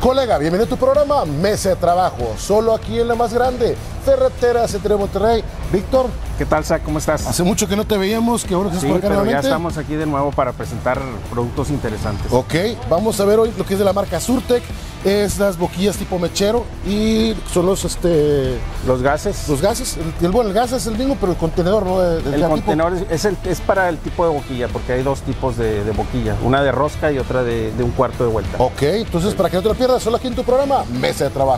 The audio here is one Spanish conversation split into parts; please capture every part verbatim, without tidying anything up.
Colega, bienvenido a tu programa Mesa de Trabajo, solo aquí en la más grande, Ferreteras entre Monterrey. Víctor. ¿Qué tal, Zach? ¿Cómo estás? Hace mucho que no te veíamos, que bueno que estás sí, por acá pero nuevamente. Ya estamos aquí de nuevo para presentar productos interesantes. Ok, vamos a ver hoy lo que es de la marca Surtec, es las boquillas tipo mechero y son los este los gases. Los gases, el, el, bueno, el gas es el mismo, pero el contenedor, ¿no? De, de el contenedor es, es, el, es para el tipo de boquilla, porque hay dos tipos de, de boquilla, una de rosca y otra de, de un cuarto de vuelta. Ok, entonces sí. Para que no te lo pierdas, solo aquí en tu programa Mesa de Trabajo.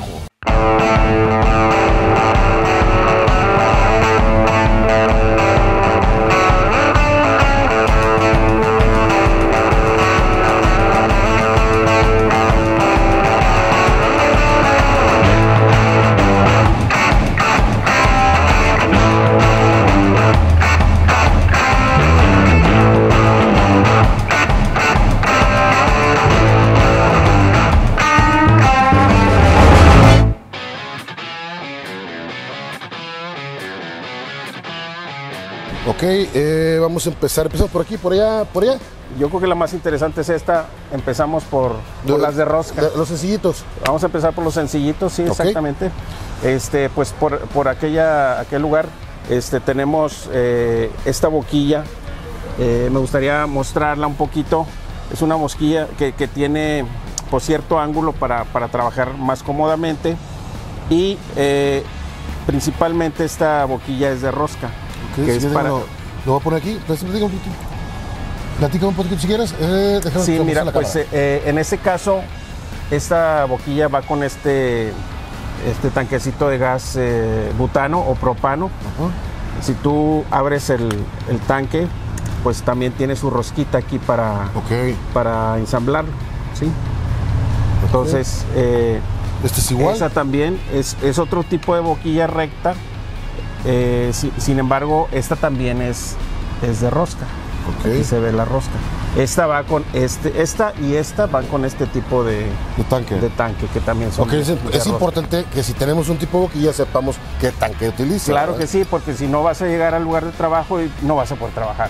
Ok, eh, vamos a empezar, empezamos por aquí, por allá, por allá. Yo creo que la más interesante es esta, empezamos por, por de, las de rosca. De, los sencillitos. Vamos a empezar por los sencillitos, sí, okay. Exactamente. Este, pues por, por aquella, aquel lugar este, tenemos eh, esta boquilla, eh, me gustaría mostrarla un poquito. Es una boquilla que, que tiene por cierto ángulo para, para trabajar más cómodamente y eh, principalmente esta boquilla es de rosca. Okay, que si es para... lo, lo voy a poner aquí, platica un poquito, platica un poquito si quieres. Eh, sí, mira, pues eh, en este caso, esta boquilla va con este, este tanquecito de gas eh, butano o propano. Uh-huh. Si tú abres el, el tanque, pues también tiene su rosquita aquí para, okay. para ensamblarlo, ¿sí? Entonces, okay. eh, ¿este es igual? Esa también es, es otro tipo de boquilla recta. Eh, si, sin embargo, esta también es, es de rosca. Okay. Aquí se ve la rosca. Esta va con este, esta y esta van con este tipo de, de tanque, de tanque que también son. Okay, de, es de es importante que si tenemos un tipo de boquilla sepamos qué tanque utiliza. Claro ¿verdad? Que sí, porque si no vas a llegar al lugar de trabajo y no vas a poder trabajar.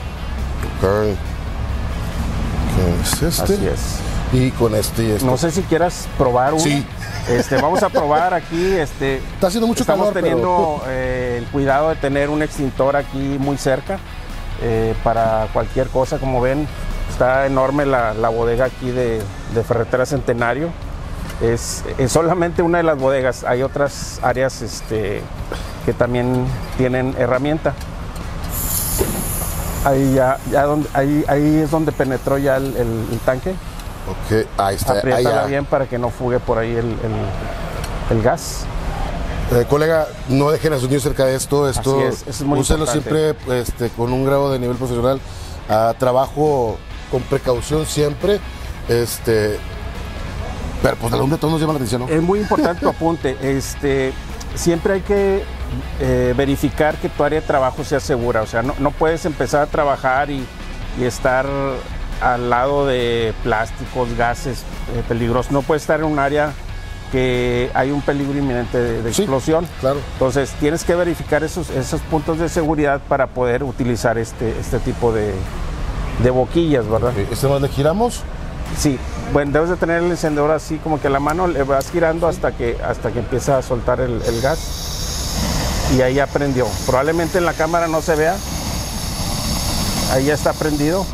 Ok. ¿Qué es este? Así es. Y con este y este. No sé si quieras probar uno. Sí. Este, vamos a probar aquí. Este, Está haciendo mucho estamos calor. Estamos teniendo pero... eh, el cuidado de tener un extintor aquí muy cerca eh, para cualquier cosa. Como ven, está enorme la, la bodega aquí de, de Ferretera Centenario. Es, es solamente una de las bodegas. Hay otras áreas este, que también tienen herramienta. Ahí, ya, ya donde, ahí, ahí es donde penetró ya el, el, el tanque. Ok, ahí está. Apriétala bien para que no fugue por ahí el, el, el gas. Eh, colega, no dejen a sus niños cerca de esto. Esto es, es muy úsenlo importante. Siempre este, con un grado de nivel profesional. Uh, trabajo con precaución siempre. Este, pero pues la luz de todos nos llama la atención, ¿no? Es muy importante tu apunte. Este, siempre hay que eh, verificar que tu área de trabajo sea segura. O sea, no, no puedes empezar a trabajar y, y estar al lado de plásticos, gases eh, peligrosos. No puede estar en un área que hay un peligro inminente de, de sí, explosión. Claro. Entonces tienes que verificar esos, esos puntos de seguridad para poder utilizar este, este tipo de, de boquillas, ¿verdad? Okay. ¿Este más le giramos? Sí. Bueno, debes de tener el encendedor así como que la mano le vas girando sí. hasta que hasta que empieza a soltar el, el gas. Y ahí ya prendió. Probablemente en la cámara no se vea. Ahí ya está prendido.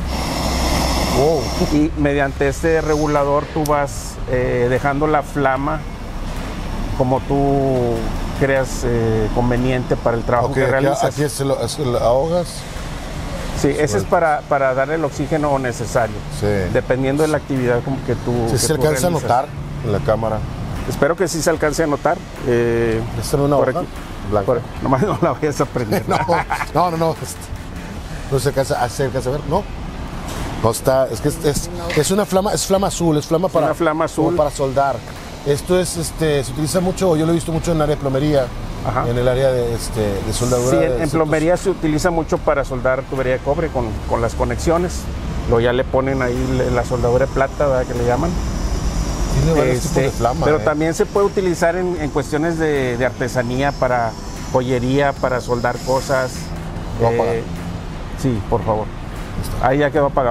Wow. Y mediante este regulador tú vas eh, dejando la flama como tú creas eh, conveniente para el trabajo okay, que realizas. Aquí es lo, es lo ahogas. Sí, ese bueno. es para, para dar el oxígeno necesario, sí. dependiendo de la actividad que tú sí, que se tú alcanza realizas. a notar en la cámara. Espero que sí se alcance a notar. Eh, ¿Esta no es una por hoja? Aquí, por, nomás no la vayas a prender. no, no, no, no. No se alcanza, se alcanza a ver, ¿no? No está, es que es, es, es una flama, es flama azul, es flama para, una flama azul. para soldar. Esto es, este, se utiliza mucho, yo lo he visto mucho en el área de plomería, Ajá. en el área de, este, de soldadura. Sí, en, de en plomería se utiliza mucho para soldar tubería de cobre con, con las conexiones. Luego ya le ponen ahí la soldadura de plata, ¿verdad? Que le llaman. Tiene varios este, tipos de flama. Pero eh. también se puede utilizar en, en cuestiones de, de artesanía, para joyería, para soldar cosas. ¿Lo eh, apagar? Sí, por favor. Ahí ya quedó apagado.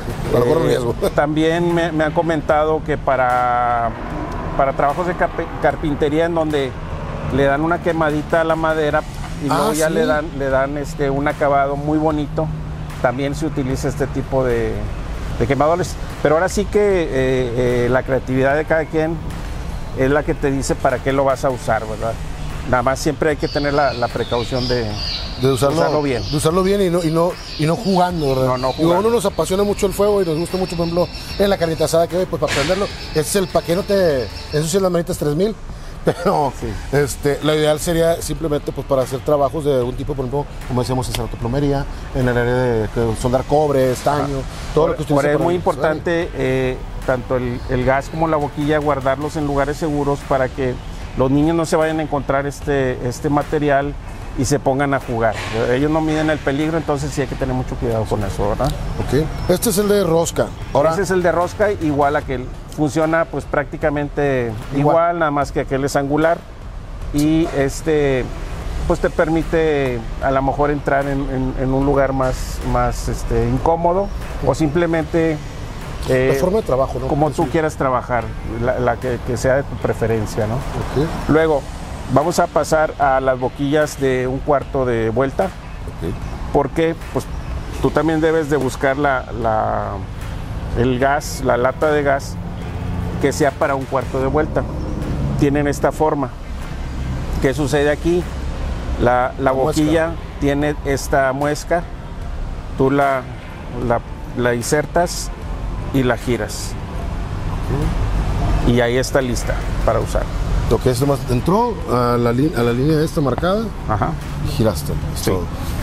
para correr Eh, riesgo. También me, me han comentado que para, para trabajos de carpe- carpintería en donde le dan una quemadita a la madera y luego Ah, ya sí. le dan, le dan este, un acabado muy bonito, también se utiliza este tipo de, de quemadores. Pero ahora sí que eh, eh, la creatividad de cada quien es la que te dice para qué lo vas a usar, ¿verdad? Nada más siempre hay que tener la, la precaución de, De usarlo, usarlo bien. De usarlo bien y no, y no, y no jugando, ¿verdad? No, no Digo, jugando. a uno nos apasiona mucho el fuego y nos gusta mucho, por ejemplo, en la carnita asada que hoy, pues para prenderlo, ese es el para que no te ensucian las manitas tres mil. Pero Sí. este, lo ideal sería simplemente pues para hacer trabajos de algún tipo, por ejemplo, como decíamos, hacer autoplomería, en el área de que soldar cobre, estaño, todo lo que usted Por use es para muy el- importante eh, tanto el, el gas como la boquilla guardarlos en lugares seguros para que los niños no se vayan a encontrar este, este material y se pongan a jugar. Ellos no miden el peligro, entonces sí hay que tener mucho cuidado con eso, ¿verdad? Ok. Este es el de rosca. Ahora, Ese es el de rosca, igual a que funciona pues prácticamente igual. Igual. nada más que aquel es angular y este pues te permite a lo mejor entrar en, en- en un lugar más, más este, incómodo o simplemente eh, la forma de trabajo, ¿no? como tú Sí. quieras trabajar, la, la que, que sea de tu preferencia, ¿no? Ok, Luego vamos a pasar a las boquillas de un cuarto de vuelta, ok. porque pues tú también debes de buscar la, la- el gas, la lata de gas que sea para un cuarto de vuelta. Tienen esta forma. ¿Qué sucede aquí? La, la La muesca. boquilla tiene esta muesca, tú la, la, la insertas y la giras. Y ahí está lista para usar. Lo que es nomás, entró a la, li- a la línea esta marcada Ajá. y giraste. Es Sí. todo.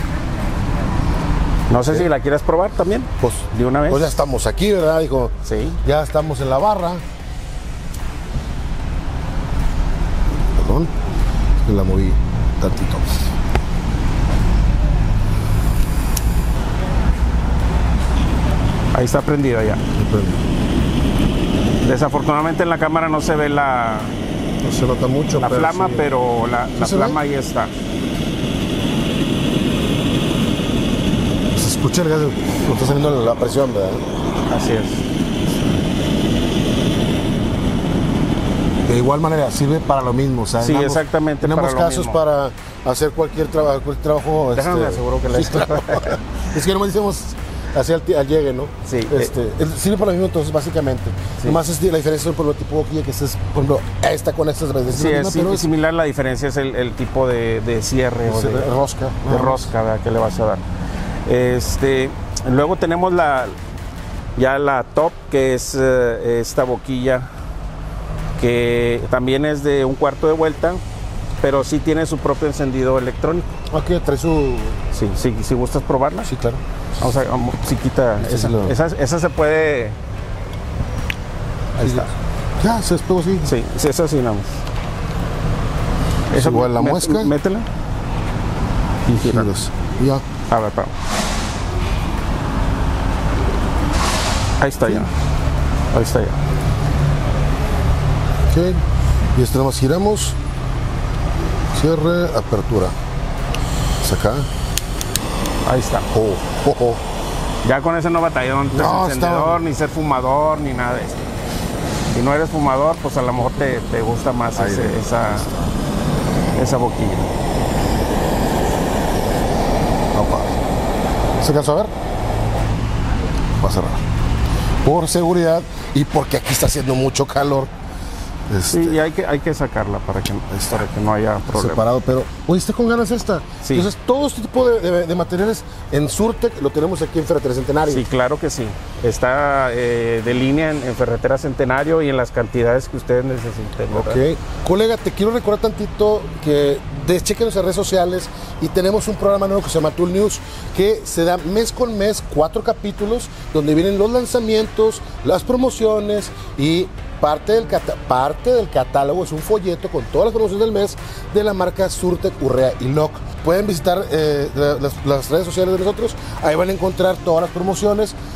No sé si la quieras probar también. Pues, ¿De una vez? pues ya estamos aquí, ¿verdad? Dijo, Sí. ya estamos en la barra. Perdón, es que la moví tantito. Ahí está prendida ya. Desafortunadamente en la cámara no se ve la, No se nota mucho. la flama, sí. pero la, la se flama ve? ahí está. Se escucha el gas, no está saliendo la presión, ¿verdad? Así es. De igual manera, sirve para lo mismo. O sea, Sí, en ambos- exactamente, Tenemos para lo casos mismo. para hacer cualquier, traba- cualquier trabajo. Déjame me aseguro que la- sí, claro. Es que nomás decimos hacia el, ti- al llegue, ¿no? Sí, Este, el- sirve para lo mismo, entonces, básicamente. Sí. Nomás es la diferencia por el tipo de boquilla que este es, por ejemplo, esta con estas. Es Sí, la es misma, pero sim- similar, la diferencia es el, el tipo de, de cierre o es de, de rosca. de rosca, ¿verdad? Que le vas a dar. Este, luego tenemos la ya la top, que es eh, esta boquilla que también es de un cuarto de vuelta, pero sí tiene su propio encendido electrónico. Ok, trae su. Sí, sí, si gustas probarla. Sí, claro. Vamos a vamos, si quita Este esa, sí lo- esa, esa se puede. Ahí está. Ya, se despegó así. Sí, sí, esa sí nada más. Es igual la mé- muesca. Métela. Y gira. Giros. Y ya. A ver, espera. Ahí está ya. Ahí está ya. Ok. Y este nada más giramos. Cierre, apertura. Saca. Ahí está. Oh, oh, oh. Ya con ese no batallón, no No, encendedor, está- ni ser fumador, ni nada de esto. Si no eres fumador, pues a lo mejor te, te gusta más Ahí ese- está. esa, esa boquilla. No, padre. ¿Se alcanzó a ver? Va a cerrar. Por seguridad y porque aquí está haciendo mucho calor. Este, Sí, y hay que, hay que sacarla para que, está. para que no haya problema. separado, pero oye, está con ganas esta. Sí. Entonces, todo este tipo de, de- de materiales en Surtec lo tenemos aquí en Ferretería Centenario. Sí, claro que sí. Está eh, de línea en, en Ferretera Centenario y en las cantidades que ustedes necesiten, ¿verdad? Ok. Colega, te quiero recordar tantito que de, chequen nuestras redes sociales y tenemos un programa nuevo que se llama Tool News, que se da mes con mes, cuatro capítulos, donde vienen los lanzamientos, las promociones y parte del, cata- parte del catálogo es un folleto con todas las promociones del mes de la marca Surtec, Urrea y Loc. Pueden visitar eh, la- las, las redes sociales de nosotros, ahí van a encontrar todas las promociones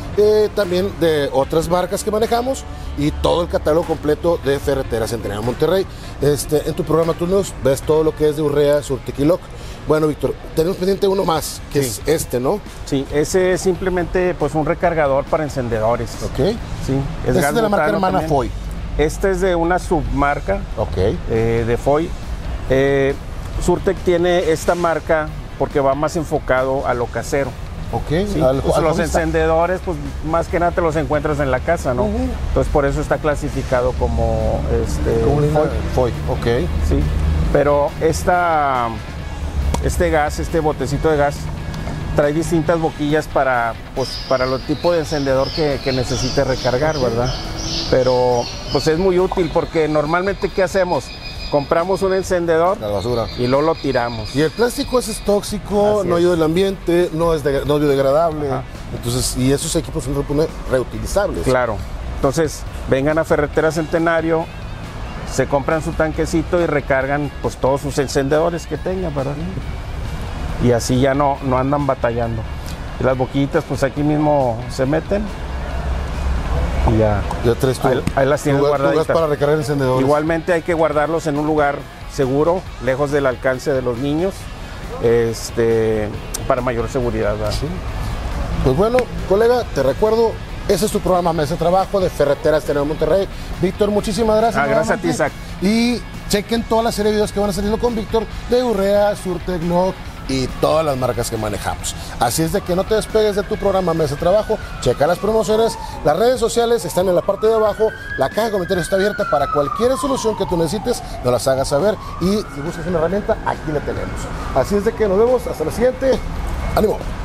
eh, también de otras marcas que manejamos y todo el catálogo completo de Ferretera Centenario Monterrey. Este, en tu programa Tool News ves todo lo que es de Urrea, Surtec y Loc. Bueno, Víctor, tenemos pendiente uno más, que sí. es este, ¿no? Sí, ese es simplemente pues un recargador para encendedores. Ok. Sí, es este es de la marca hermana F O I. Este es de una submarca okay. eh, de F O I. Eh, Surtec tiene esta marca porque va más enfocado a lo casero. Ok. Sí, al, pues al los encendedores, pues más que nada te los encuentras en la casa, ¿no? Uh-huh. Entonces por eso está clasificado como este como F O I. F O I. Ok. Sí, pero esta, este gas, este botecito de gas, trae distintas boquillas para, pues, para el tipo de encendedor que, que necesite recargar, ¿verdad? Pero pues es muy útil porque normalmente ¿qué hacemos? Compramos un encendedor la basura y luego lo tiramos. Y el plástico ese es tóxico, Así no es. ayuda al ambiente, no es, de, no es biodegradable. Ajá. Entonces, y esos equipos son reutilizables. Claro. Entonces, vengan a Ferretera Centenario, se compran su tanquecito y recargan pues todos sus encendedores que tengan, ¿verdad? Y así ya no, no andan batallando. Y las boquillitas pues aquí mismo se meten y ya, ya traes tú, ahí, ahí las tienes guardaditas. Para recargar encendedores. Igualmente hay que guardarlos en un lugar seguro, lejos del alcance de los niños, este, para mayor seguridad, ¿verdad? Sí. Pues bueno, colega, te recuerdo, ese es tu programa Mesa de Trabajo de Ferretera Centenario Monterrey. Víctor, muchísimas gracias. Ah, gracias a ti, Isaac. Y chequen toda la serie de videos que van a saliendo con Víctor de Urrea, Surtec, Loc y todas las marcas que manejamos. Así es de que no te despegues de tu programa Mesa de Trabajo, checa las promociones, las redes sociales están en la parte de abajo, la caja de comentarios está abierta para cualquier solución que tú necesites, nos las hagas saber y si buscas una herramienta, aquí la tenemos. Así es de que nos vemos, hasta la siguiente, ánimo.